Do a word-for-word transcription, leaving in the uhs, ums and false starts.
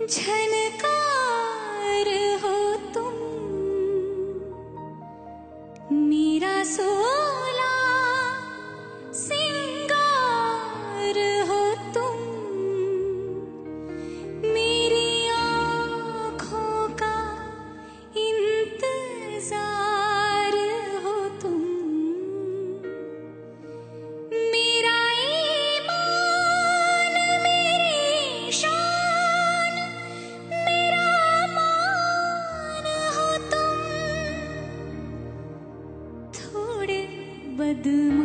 झनकार हो तुम, मेरा सोला सिंगार हो तुम, मेरी आँखों का इंतजार हो तुम, मेरा ईमान मेरी शान मेरा मान हो तुम, थोड़े बदमाश